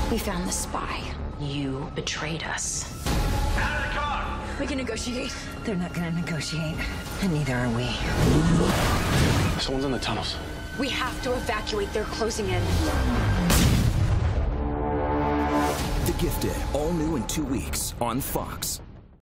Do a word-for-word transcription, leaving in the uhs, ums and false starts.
We found the spy. You betrayed us. Out of the car! We can negotiate. They're not gonna negotiate, and neither are we. Someone's in the tunnels. We have to evacuate. They're closing in. The Gifted, all new in two weeks on Fox.